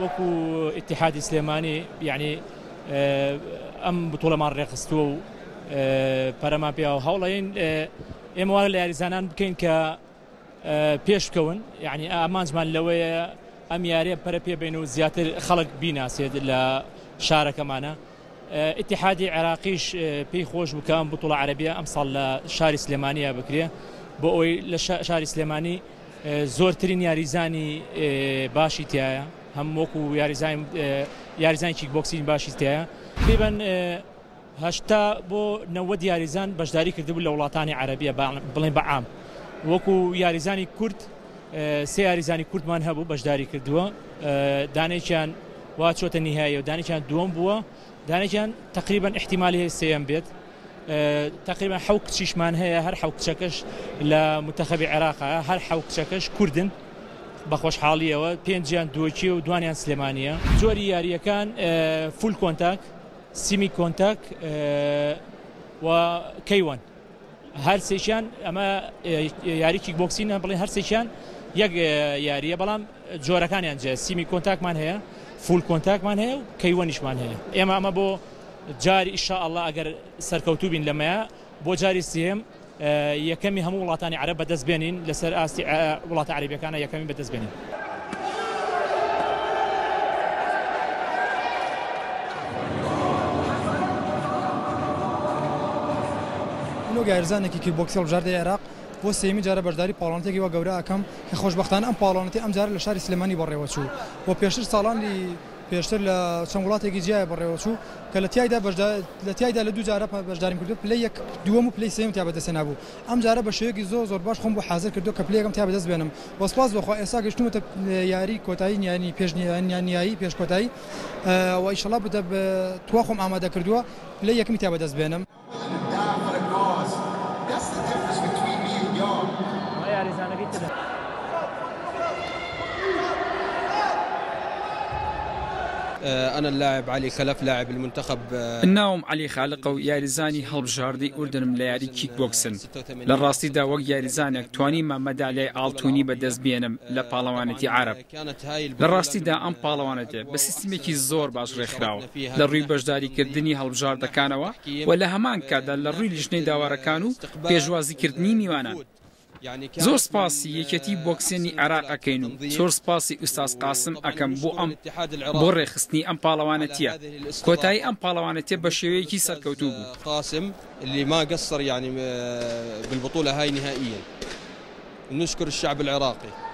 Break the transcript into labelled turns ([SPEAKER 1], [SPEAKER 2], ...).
[SPEAKER 1] وەکو اتحادی سلێمانی یعنی ئەم بتوڵەمان ڕێخستووە و پەرەمان پێ هەوڵەین ئێمە وا لە یاریزانان بکەین کە پێش بکەون یعنی ئامانجمان لەوەیە ئەم یاریە پەرە پێ بین و زیاتر خەڵک بیناسێت لە شارەکەمانە. اتحادی عێراقیش پێی خۆش بوو کە ئەم بتوڵە عەرەبیە ئەمساڵ لە شاری سلێمانیە بکرێ بۆ ئەوەی لە شاری سلێمانی زۆرترین یاریزانی باشی تایە هەم وەکو یاریزانی کیک بۆکسین باشی تایە تقریباً 80 بۆ 90 یاریزان بەشداری کردبوو لە وڵاتانی عەرەبیە بڵێن بەعام وەکو یاریزانی کورد سێ یاریزانی کوردمان هەبوو بەشداری کردووە دانێکیان وا چۆتە نیهایی و دانێکیان دووەم بووە دانێکیان تقریباً احتیمالی هەیە سێیەم بێت تقریبا حەوت کچیشمان هەیە هەر حەوت کچەکەش لە منتەخەبی عێراقە هەر حەوت کچەکەش کوردن بە خۆشحاڵیەوە پێنجیان دووەکی و دوانیان سلێمانیە. جۆری یاریەکان فول کۆنتاک سیمی کۆنتاک و کەیوان هەر سێکیان ئەمە یاری کیک بۆکسینە بڵێن هەر سێکیان یەک یاریە بەڵام جۆرەکانیان جێ سیمی کۆنتاکمان هەیە فول کۆنتاکمان هەیە و کەیوەنیشمان هەیە. ئێمە ئەمە بۆ جاری ئینشاءالله ئەگەر سەرکەوتوو بین لەمەیە بۆ جاری سێم یەکەمی هەموو وڵاتانی عەرەب بەدەست بێنین لەسەر ئاستی وڵاتە عەرەبیەکانە یەکەمی بەدەست بێنین.
[SPEAKER 2] یاریزانێکی کیکبۆکسی هەڵبژاردەی عێراق بۆ سێمی جارە بەشداری پاڵۆنەتێکی وە گەورە ئەەکەم کە خۆشبەختانە ئەم پاڵۆنەتی ئەم جارە لە شاری سلێمانی بەڕێوە چوو بۆ پێشتر ساڵانی پێشتر لە چەند وڵاتێکی جیایە بەڕێوە چوو کە لە تیایدا لە دوو جارە بەشداریم کردو پلەی یەک دووەم و پلەی سێم تا بەدەستێ نبوو ئەم جارە بە شێوەیەکی زۆر باش خۆم بۆ حازر کردو کە پلەیەکم تا بەدەست بێنم بۆ سپاس بەخوا ئێستا گەشتومەتە یاری کۆتایی یانی پێشنیایی پێش کۆتایی و ئینشەڵا بدە توا خۆم ئامادە کردووە پلەی یەکمی تا بەدەست بێنم.
[SPEAKER 3] أنا اللاعب علي خلف لاعب المنتخب.
[SPEAKER 4] الناوم علي خالق و یاریزانی هەڵبژاردەی ئوردنم لە یاری کیک بۆکسن لە ڕاستیدا وەک یاریزانێک توانیمە مەدالیای ئاڵتوونی بەدەست بێنم لە پاڵەوانێتی عەرەب. لە ڕاستیدا ئەم پاڵەوانەتێ بە سیستمێکی زۆر باش ڕێکخراوە لە ڕووی بەشداریکردنی هەڵبژاردەکانەوە و لە هەمان کاتدا لە ڕووی لیژنەی داوارەکان و پێشوازیکردنی میوانان. زۆر سپاسی یەکەتی بۆکسێنی عێراق ئەکەین و زۆر سپاسی ئوستاز قاسم ئەکەم بۆ ڕێخستنی ئەم پاڵەوانەتیە. کۆتایی ئەم پاڵەوانەتێ بە شێوەیەکی سەرکەوتوو بوو.
[SPEAKER 3] قاسم اللي ما قصر يعني بالبطولة هاي نهائيا. نشكر الشعب العراقي.